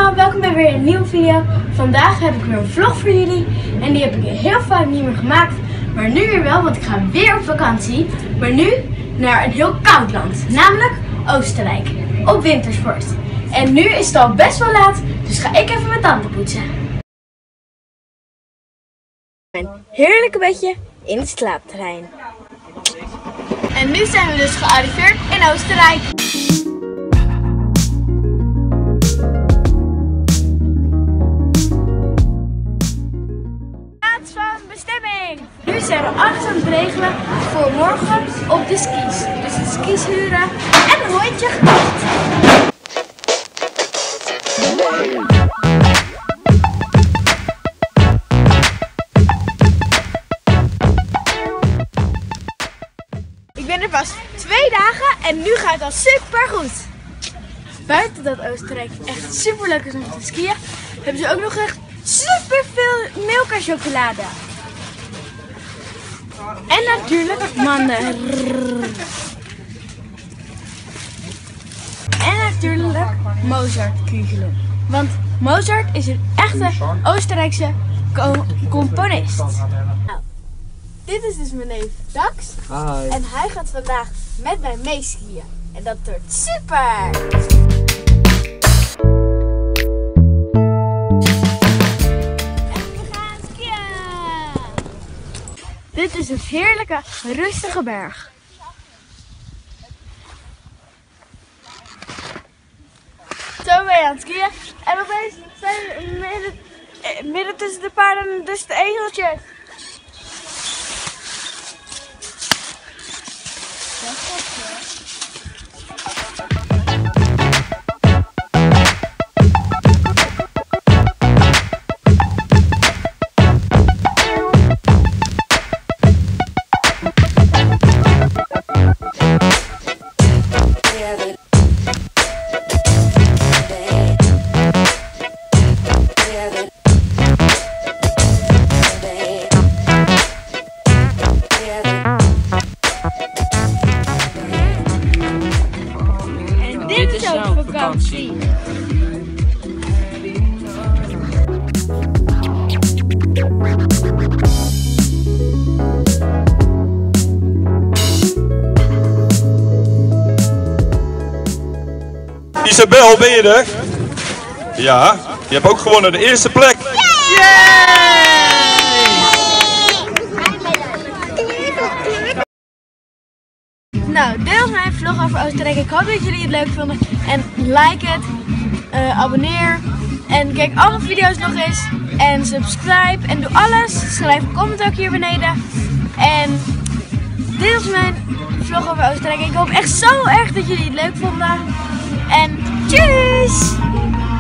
allemaal, welkom bij weer een nieuwe video. Vandaag heb ik weer een vlog voor jullie en die heb ik heel vaak niet meer gemaakt. Maar nu weer wel, want ik ga weer op vakantie. Maar nu naar een heel koud land, namelijk Oostenrijk, op wintersport. En nu is het al best wel laat, dus ga ik even mijn tanden poetsen. Mijn heerlijke bedje in het slaapterrein. En nu zijn we dus gearriveerd in Oostenrijk. Plaats van bestemming. Nu zijn we alles aan het regelen voor morgen op de skis. Dus de skis huren en een hondje gekocht. Ik ben er pas 2 dagen en nu gaat het al super goed. Buiten dat Oostenrijk echt super leuk is om te skiën, hebben ze ook nog echt super veel Milka chocolade. En natuurlijk mannen. En natuurlijk Mozart-kugelen. Want Mozart is een echte Oostenrijkse componist. Nou, dit is dus mijn neef Dax. Hi. En hij gaat vandaag met mij meeskiën. En dat wordt super! En we gaan skiën! Dit is een heerlijke, rustige berg. Zo ben je aan het skiën. En opeens zijn we midden tussen de paarden en tussen de ezeltjes. Dit is ook vakantie. Isabel, ben je er? Ja, je hebt ook gewonnen de eerste plek. Nou, dit was mijn vlog over Oostenrijk. Ik hoop dat jullie het leuk vonden. En like het, abonneer en kijk alle video's nog eens. En subscribe en doe alles. Schrijf een comment ook hier beneden. En dit was mijn vlog over Oostenrijk. Ik hoop echt zo erg dat jullie het leuk vonden. En tjus!